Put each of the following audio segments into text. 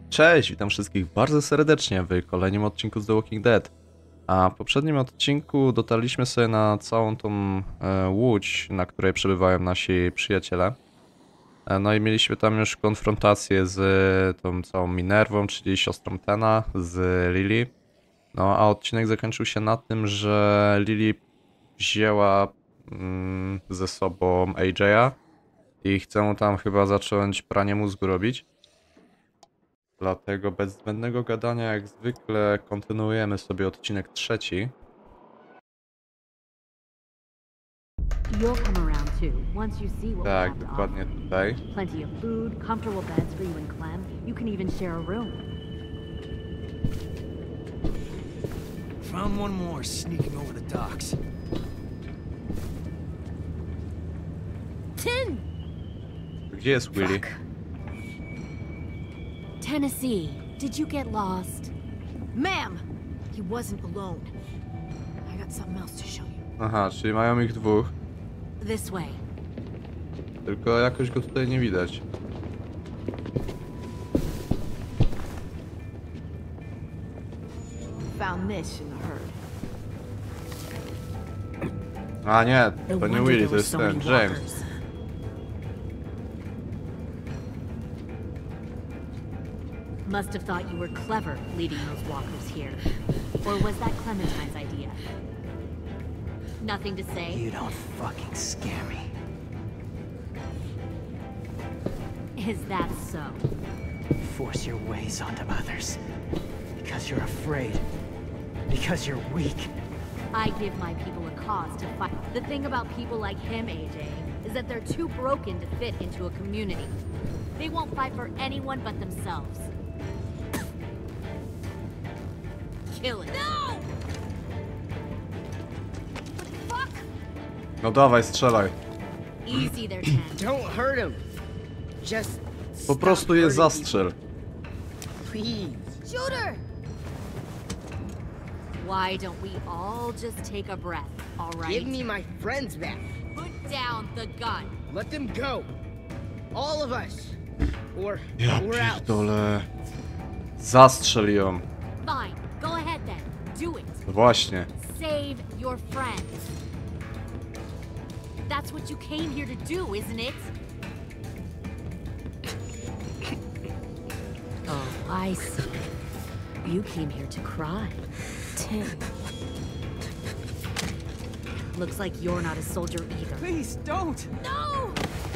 Cześć, witam wszystkich bardzo serdecznie w kolejnym odcinku z The Walking Dead. A w poprzednim odcinku dotarliśmy sobie na całą tą łódź, na której przebywają nasi przyjaciele. No i mieliśmy tam już konfrontację z tą całą Minervą, czyli siostrą Tena, z Lily. No a odcinek zakończył się na tym, że Lily wzięła ze sobą AJ'a i chce mu tam chyba zacząć pranie mózgu robić. Dlatego bez zbędnego gadania, jak zwykle, kontynuujemy sobie odcinek trzeci. Tak, dokładnie tutaj. Plenty of food, comfortable beds for you and Clem. You can even share a room. Found one more sneaking over the docks. Tin! Gdzie jest Willy? Tennessee, did you get lost? Ma'am, he wasn't alone. I got something else to show you. Aha, czyli mają ich dwóch. This way. Tylko jakoś go tutaj nie widać. Found this in the herd. A nie, No to nie wonder Willy, there to were jest so ten, many James. walkers. Must have thought you were clever leading those walkers here. Or was that Clementine's idea? Nothing to say? You don't fucking scare me. Is that so? Force your ways onto others. Because you're afraid. Because you're weak. I give my people a cause to fight. The thing about people like him, AJ, is that they're too broken to fit into a community. They won't fight for anyone but themselves. Kill it. No! Fuck! No dawaj, strzelaj. Easy there, Ten. Don't hurt him. Just Po prostu je zastrzel. please. Shooter! Why don't we all just take a breath, all right? Give me my friends back. Put down the gun. Let them go. All of us. Or Ja we're out. pierdolę. Zastrzel ją. Fine, go ahead then. Do it. No właśnie. Save your friends. That's what you came here to do, isn't it? Oh, I see. You came here to cry. Tim. Looks like you're not a soldier either. Please, don't! No!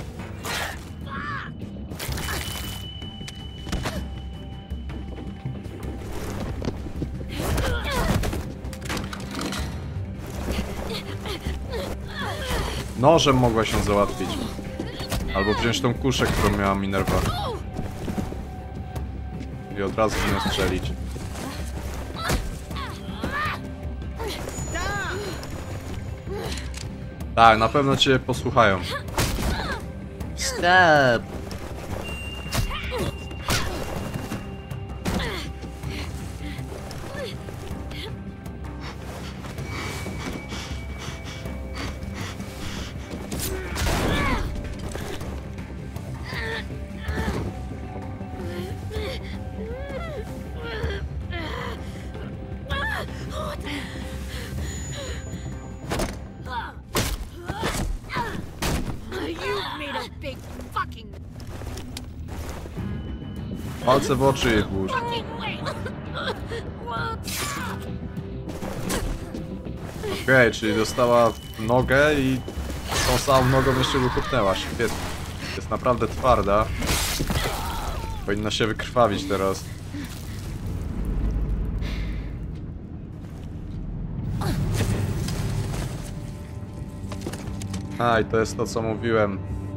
Nożem mogła się załatwić. Albo wziąć tą kuszę, którą miała Minerva. I od razu w nią strzelić. Tak, na pewno cię posłuchają. Stop! You made a big fucking Palce w oczy jej włóż. Okej, czyli dostała w nogę i tą samą nogą jeszcze go kopnęła. Świetnie. Jest naprawdę twarda. Powinna się wykrwawić teraz. A, i to jest to, co mówiłem.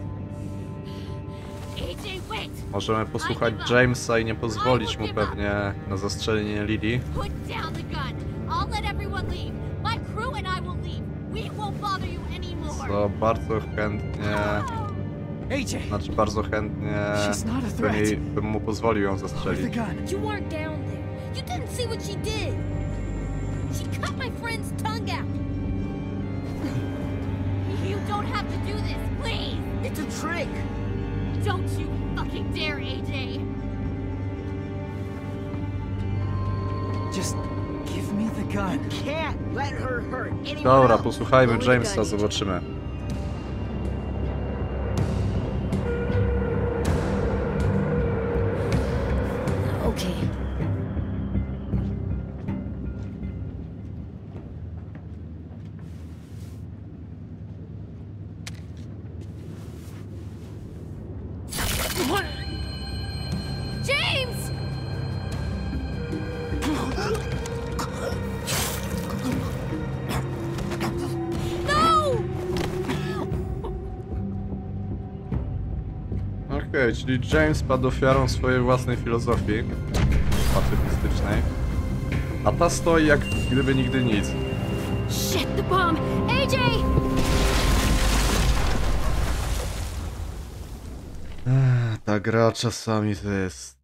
AJ, wait! Możemy posłuchać Jamesa i nie pozwolić mu pewnie na zastrzelenie Lily. Put down the gun. I'll let everyone leave. My crew and I will leave. We won't bother you anymore. Co bardzo chętnie... AJ! Znaczy bardzo chętnie She's not a threat. bym mu pozwolił ją With the zastrzelić. gun. You weren't down there. You didn't see what she did. She cut my friend's tongue out. You don't have to do this, please. It's a trick. Don't you fucking dare, AJ. Just give me the gun. Can't let her hurt anyone Dobra, else. posłuchajmy Only the Jamesa, gun. zobaczymy. Okay. James! No! Okej, czyli James padł ofiarą swojej własnej filozofii pacyfistycznej. A ta stoi jak gdyby nigdy nic. Shit, the bomb! AJ! Ta gra czasami to jest...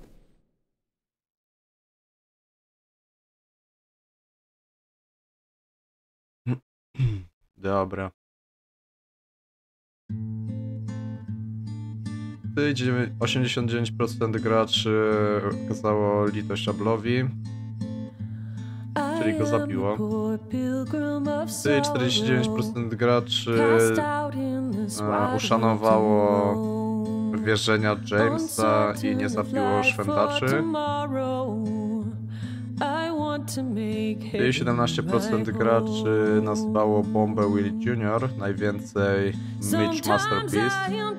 Dobra. Ty 89% graczy okazało litość Ablowi, czyli go zabiło. Ty 49% graczy uszanowało wierzenia Jamesa i nie zabiło szwędaczy. Ty 17% graczy nazwało bombę Willie Jr., najwięcej Mitch Masterpiece.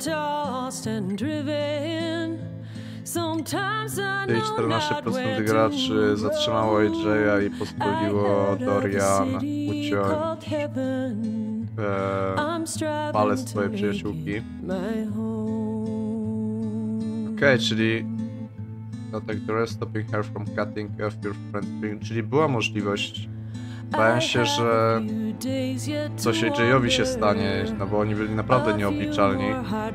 Ty 14% graczy zatrzymało AJ'a i pozwoliło Dorian uciąć palec swojej przyjaciółki. Okej, czyli attack the rest, stopping her from cutting off your friend's finger. Czyli była możliwość. Bałem się, że coś AJ'owi się stanie, no bo oni byli naprawdę nieobliczalni.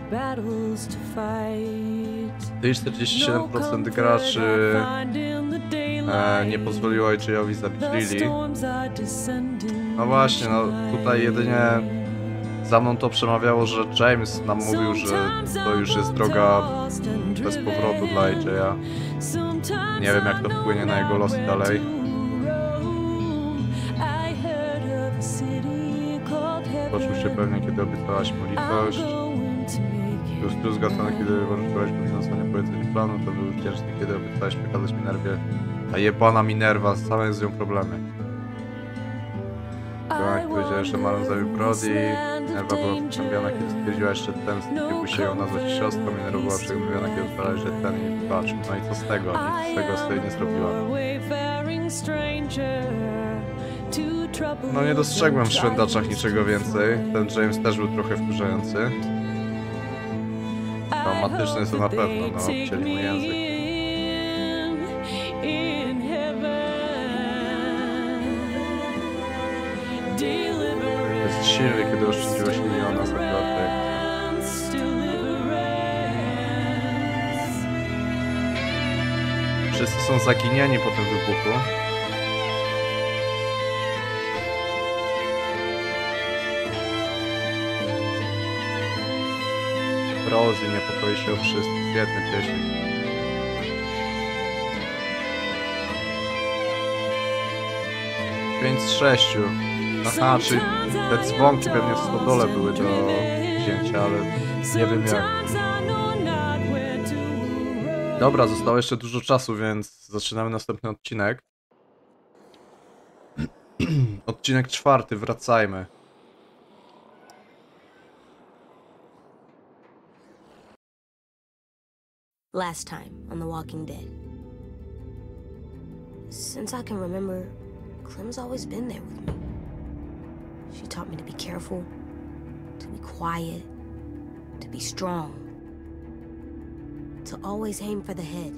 Ty 47% graczy nie pozwoliło AJ'owi zabić Lily. No właśnie, no tutaj jedynie za mną to przemawiało, że James nam mówił, że to już jest droga bez powrotu dla AJ'a. Nie wiem, jak to wpłynie na jego losy dalej. Poczuł się pewnie, kiedy obiecałaś mu litość. Był zdruzgotany, kiedy poruszyłaś mu finansowanie powiedzenia planu. To był wdzięczny, kiedy obiecałaś przekazać Minerwie. A jebana Minerva, same z nią problemy. Jak powiedziałeś, że Marlon zabił Brody, Minerva była przygnębiona, kiedy stwierdziłaś, że ten stwierdził się ją nazwać siostrą. Minerva była przygnębiona, kiedy ustalałeś, że ten jej wybaczył. No i co z tego? Nic z tego sobie nie zrobiła. No nie dostrzegłem w szwędaczach niczego więcej. Ten James też był trochę wkurzający. Traumatyczny jest to na pewno, no obcięli mu język. Jest silny, kiedy oszczędziłeś miliona za kratek. Wszyscy są zaginieni po tym wybuchu. Rosie niepokoi się o wszystkich, biedny piesik. Pięć z 6. Aha, czyli te dzwonki pewnie w stodole były do wzięcia, ale nie wiem jak. Dobra, zostało jeszcze dużo czasu, więc zaczynamy następny odcinek. Odcinek 4, wracajmy. Last time on The Walking Dead. Since I can remember, Clem's always been there with me. She taught me to be careful, to be quiet, to be strong, to always aim for the head,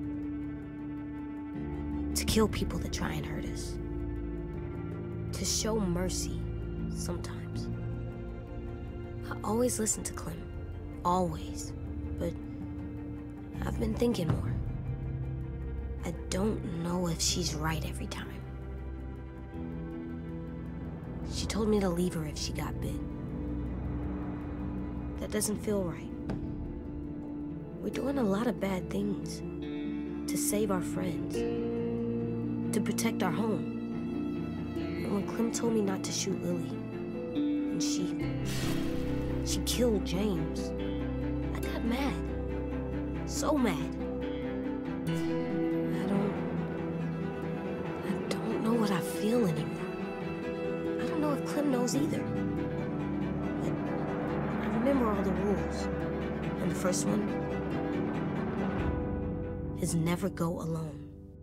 to kill people that try and hurt us, to show mercy sometimes. I always listen to Clem, always, but I've been thinking more. I don't know if she's right every time. She told me to leave her if she got bit. That doesn't feel right. We're doing a lot of bad things to save our friends. to protect our home. And when Clem told me not to shoot Lily, and she killed James, I got mad. So mad. I don't know what I feel anymore. I don't know if Clem knows either. But I remember all the rules. And the first one is never go alone.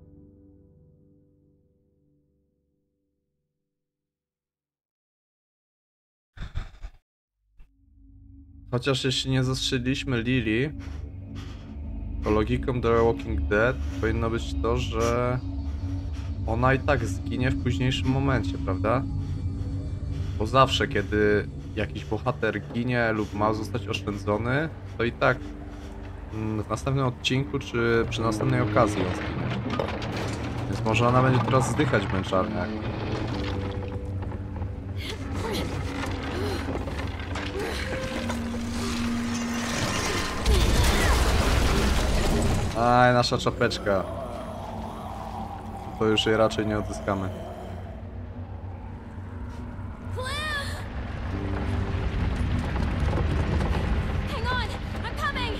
Chociaż jeśli nie zastrzeliliśmy Lily, to logiką The Walking Dead powinno być to, że ona i tak zginie w późniejszym momencie, prawda? Bo zawsze, kiedy jakiś bohater ginie lub ma zostać oszczędzony, to i tak w następnym odcinku czy przy następnej okazji on zginie. Więc może ona będzie teraz zdychać męczarniak. Aj, nasza czapeczka. To już jej raczej nie odzyskamy. Hang on, I'm coming.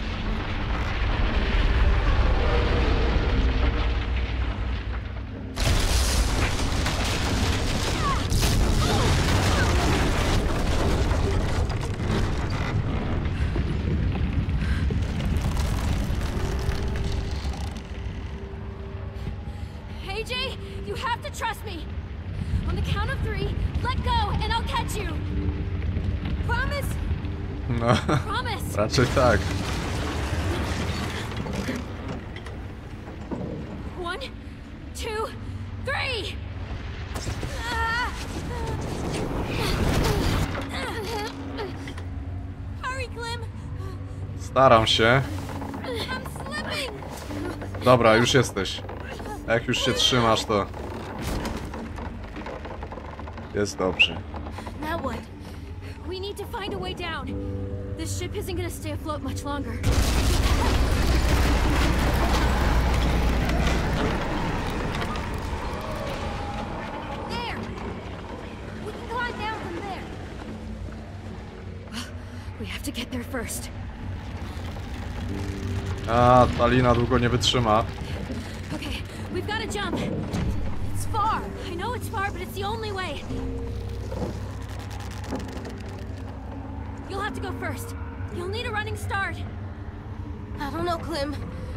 AJ, you have to trust me. On the count of 3, let go and I'll catch you. Promise? No, Promise. raczej tak. 1, 2, 3. Hurry, Clem. Staram się. I'm slipping. Dobra, już jesteś. Jak już się trzymasz, to jest dobrze. Now what? We need to find a way down. This ship isn't gonna stay afloat much longer. There! We can climb down from there. We have to get there first. A, ta lina długo nie wytrzyma. Okay, we've got to jump. It's far. I know it's far, but it's the only way. You'll have to go first. You'll need a running start. I don't know, Clem.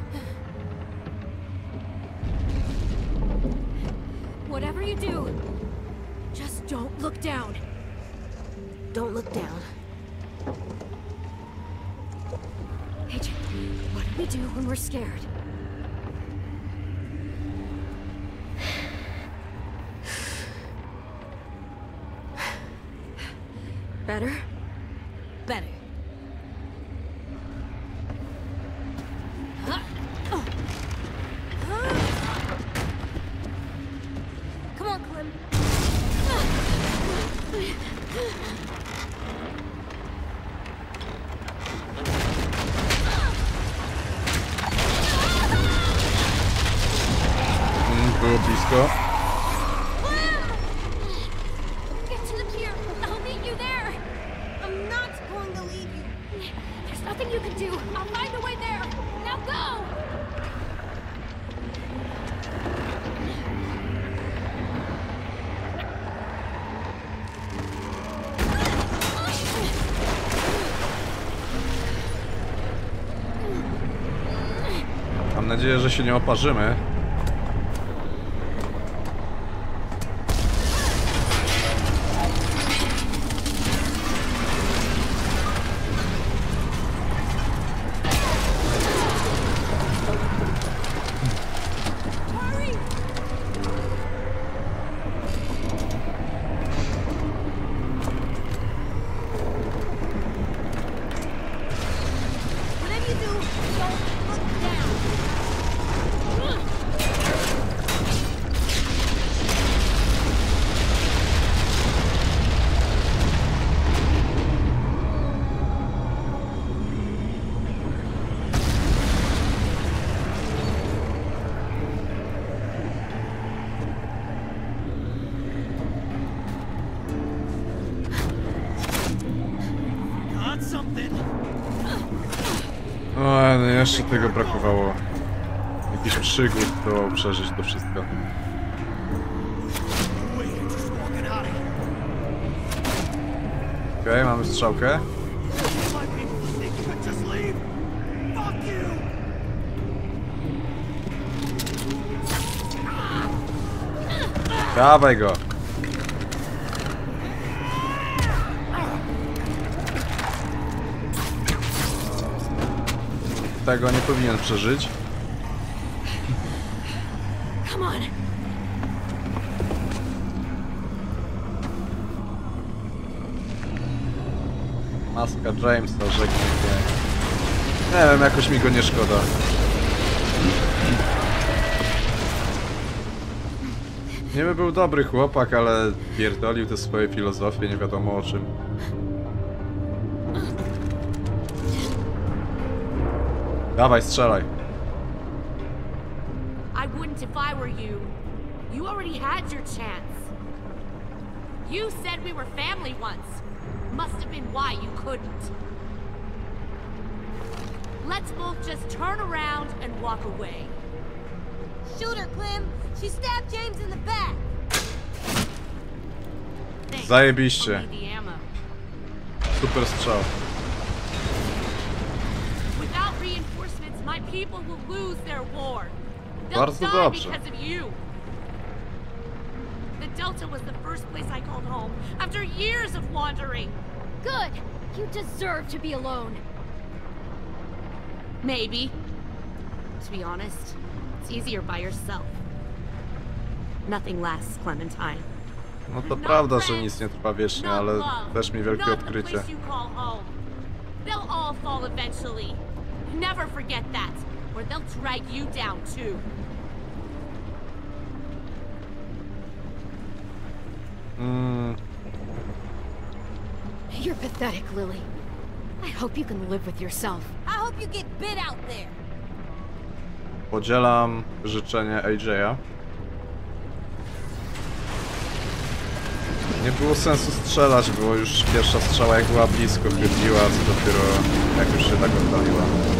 Whatever you do, just don't look down. Don't look down. AJ, what do we do when we're scared? Better? Better. Come on, Clem. Było blisko. Get to the pier. I'll meet you there. I'm not going to leave you. There's nothing you can do. I'll find a way there. Now go! Mam nadzieję, że się nie oparzymy. Hurry! Whatever you do, don't look down. jeszcze tego brakowało. Jakiś przygód, to przeżyć to wszystko. Okej, mamy strzałkę. Dawaj go! Tego nie powinien przeżyć. Come on. Maska Jamesa, żegnaj mnie. Nie wiem, jakoś mi go nie szkoda. Niby był dobry chłopak, ale pierdolił te swoje filozofie, nie wiadomo o czym. Dawaj, strzelaj. I wouldn't if I were you. You already had your chance. You said we were family once. Must have been why you couldn't. Let's both just turn around and walk away. Shoot her, Clem. She stabbed James in the back. Thanks. Zajebiście. Only the ammo. Super strzał. Without reinforcements, my people will lose their war. They'll Bardzo die dobrze. because of you. The Delta was the first place I called home after years of wandering. Good. You deserve to be alone. Maybe. To be honest, it's easier by yourself. Nothing lasts, Clementine. No to prawda, że nic nie trwa wiecznie, ale też mi wielkie Not the odkrycie. place you call home. They'll all fall eventually. Never forget that, or they'll drag you down too. You're pathetic, Lily. I hope you can live with yourself. I hope you get bit out there. Podzielam życzenie AJ'a. Nie było sensu strzelać, bo już pierwsza strzała jak była blisko chybiła, co dopiero jak już się tak oddaliła.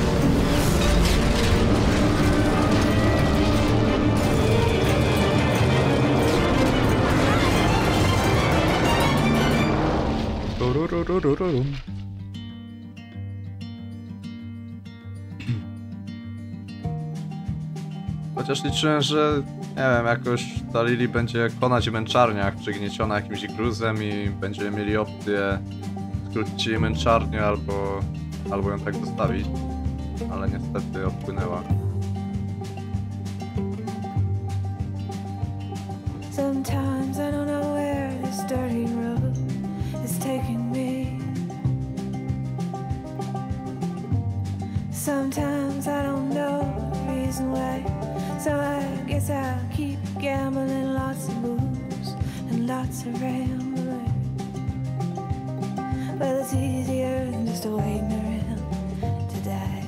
Turururururum. Chociaż liczyłem, że nie wiem, jakoś ta Lily będzie konać w męczarniach, przygnieciona jakimś gruzem i będziemy mieli opcję skrócić jej męczarnię albo ją tak zostawić. Ale niestety odpłynęła. Sometimes I don't know where this dirty road is taking me. Sometimes I don't know the reason why. So I guess I'll keep gambling, lots of moves and lots of rambling. Well, it's easier than just waiting around to die.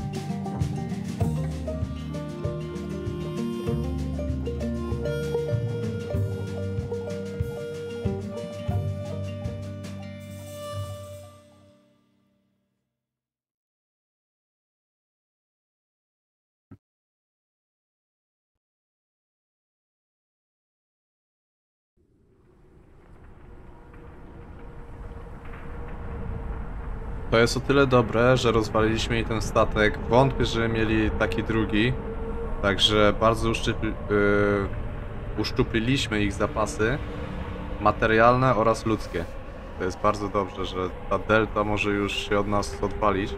To jest o tyle dobre, że rozwaliliśmy jej ten statek. Wątpię, że mieli taki drugi. Także bardzo uszczupliliśmy ich zapasy materialne oraz ludzkie. To jest bardzo dobrze, że ta delta może już się od nas odpalić.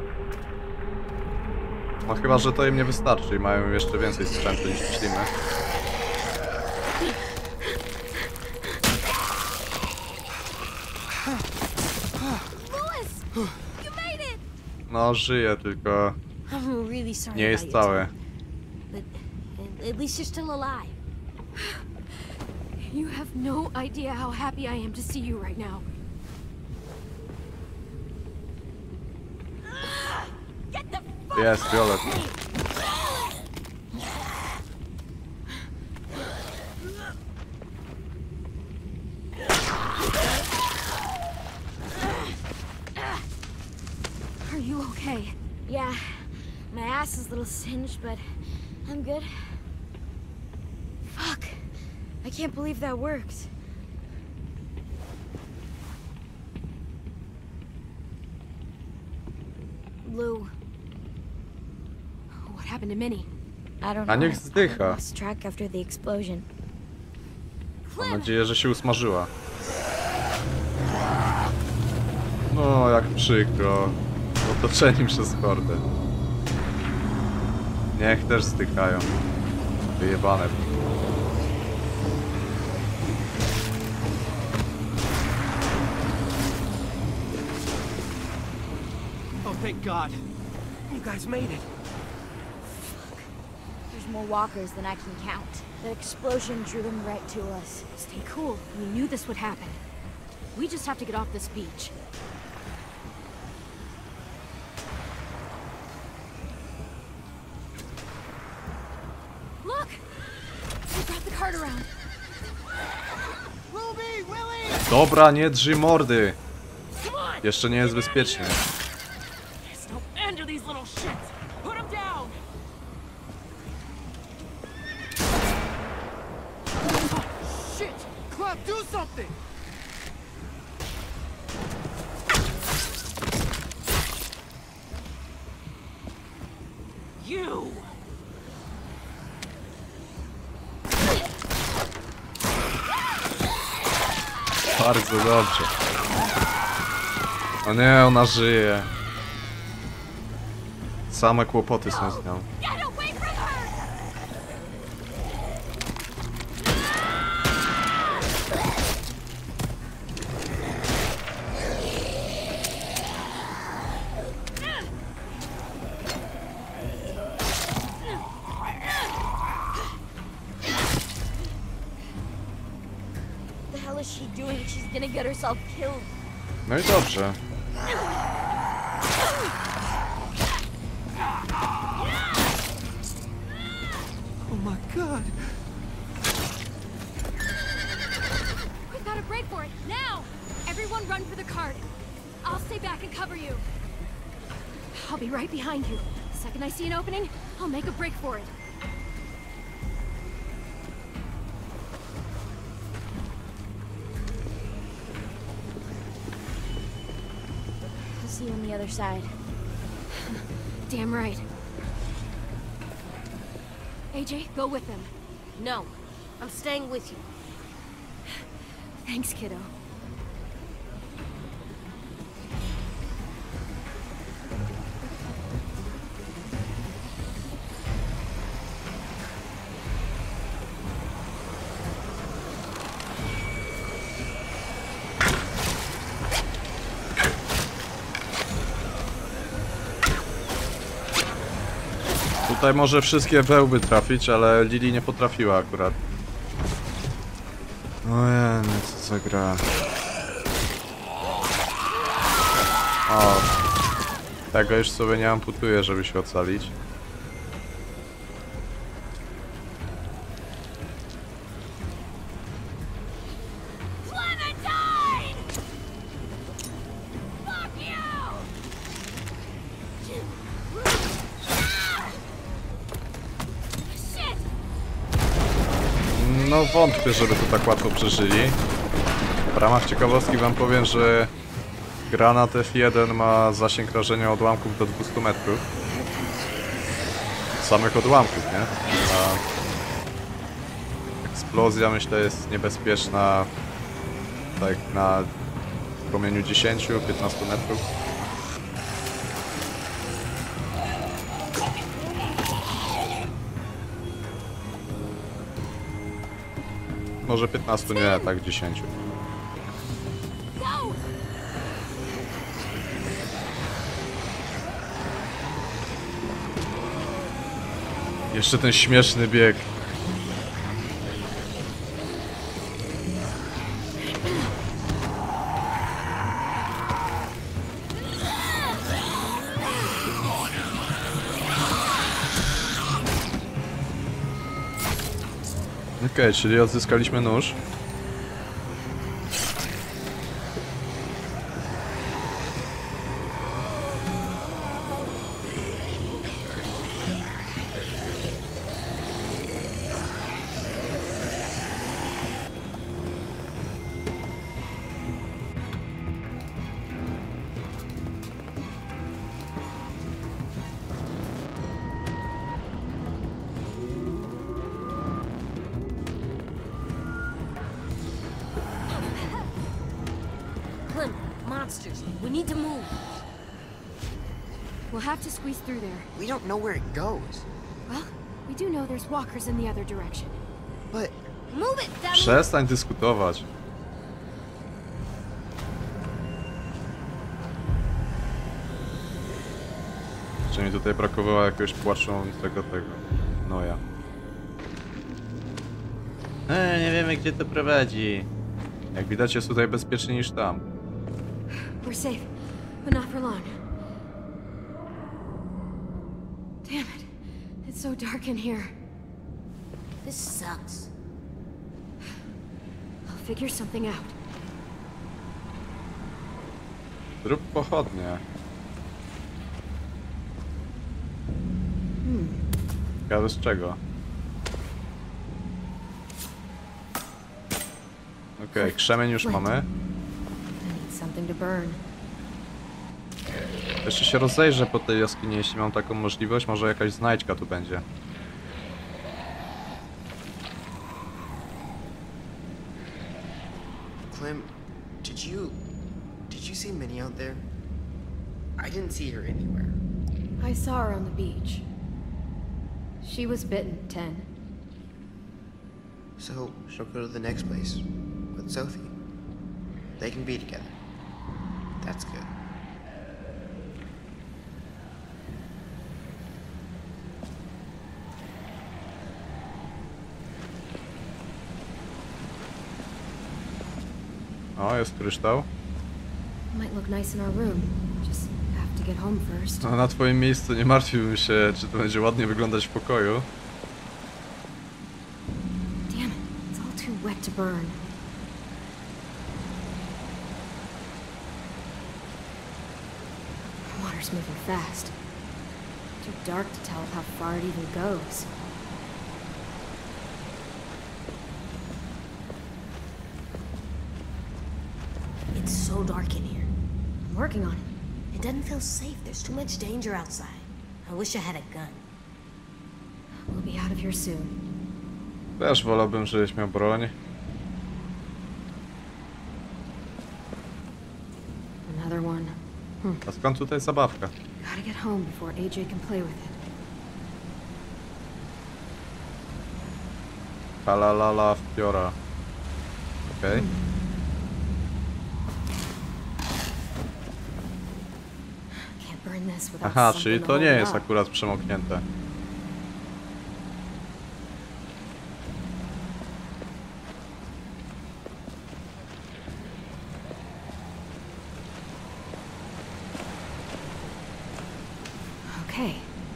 No chyba, że to im nie wystarczy i mają jeszcze więcej sprzętu niż myślimy. No, żyje, tylko I'm really sorry nie about jest your całe. time, but at least you're still alive. You have no idea how happy I am to see you right now. Get the fuck Jest, Violet. Are you okay? Yeah, my ass singed, but I'm good. Fuck. I can't believe that worked. Lou. What happened to Minnie? I don't A know. niech zdycha. Lost track after the explosion. Mam nadzieję, że się usmażyła. No, jak przykro. Otoczeni przez hordę. Niech też zdychają. Wyjebane. Oh, thank God. You guys made it. There's more walkers than I can count. That explosion drew them right to us. Stay cool. We knew this would happen. We just have to get off this beach. Look! They brought the cart around. Ruby, Willie! Dobra, nie drzyj mordy. Jeszcze nie jest bezpiecznie. There's no end to these little shits. Put them down. Oh, shit! Clem, do something! You. Bardzo dobrze. O nie, ona żyje. Same kłopoty są z nią. Get away from her! What the hell is she doing? She's gonna get herself killed. No i dobrze. Oh my God! We've got to break for it now! Everyone run for the cart. I'll stay back and cover you. I'll be right behind you. The second I see an opening, I'll make a break for it. I'll see you on the other side. Damn right. AJ, go with them. No, I'm staying with you. Thanks, kiddo. Tutaj może wszystkie wełby trafić, ale Lili nie potrafiła akurat. Ojej, no co za gra. O. Tego już sobie nie amputuję, żeby się ocalić. Clementine! Fuck you! Shit! No wątpię, żeby to tak łatwo przeżyli. W ramach ciekawostki wam powiem, że granat F1 ma zasięg rażenia odłamków do 200 metrów. Samych odłamków, nie? A eksplozja, myślę, jest niebezpieczna tak na promieniu 10-15 metrów. Może 15 nie, tak 10. Go! Jeszcze ten śmieszny bieg. Okej, czyli odzyskaliśmy nóż. monsters. We need to move. We'll have to squeeze through there. We don't know where it goes. Well, we do know there's walkers in the other direction. But Move it, Demi! Przestań dyskutować. Jeszcze mi tutaj brakowało jakiegoś płaczącego tego. No ja. Nie wiemy gdzie to prowadzi. Jak widać jest tutaj bezpieczniej niż tam. We're safe, but not for long. Damn it. It's so dark in here. This sucks. I'll figure something out. Zrób pochodnie. Ciekawe z czego? Okej, krzemień już mamy. I need something to burn. Jeszcze się rozejrzę po tej jaskini, jeśli mam taką możliwość. Może jakaś znajdźka tu będzie. Clem, did you see Minnie out there? I didn't see her anywhere. I saw her on the beach. She was bitten, 10. So she'll go to the next place with Sophie. They can be together. That's good. O, jest kryształ. Might look nice in our room. Just have to get home first. No, na twoim miejscu nie martwiłbym się, czy to będzie ładnie wyglądać w pokoju. Damn it, it's all too wet to burn. Water's moving fast. Too dark to tell how far it even goes. It's so dark in here. I'm working on it. It doesn't feel safe. There's too much danger outside. I wish I had a gun. We'll be out of here soon. Też wolałbym, żebyś miał broń. Another one. A skąd tutaj zabawka? Gotta get home before AJ can play with it. Halalala wpiora. Okej. Can't burn this without Aha, something czyli to to hold nie it jest up. akurat przemoknięte. Okay.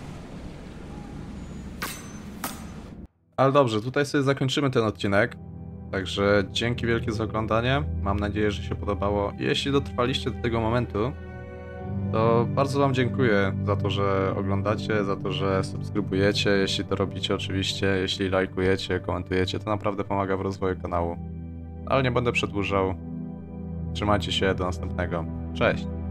Ale dobrze, tutaj sobie zakończymy ten odcinek. Także dzięki wielkie za oglądanie. Mam nadzieję, że się podobało. Jeśli dotrwaliście do tego momentu, to bardzo wam dziękuję za to, że oglądacie, za to, że subskrybujecie, jeśli to robicie oczywiście, jeśli lajkujecie, komentujecie, to naprawdę pomaga w rozwoju kanału. Ale nie będę przedłużał. Trzymajcie się, do następnego. Cześć!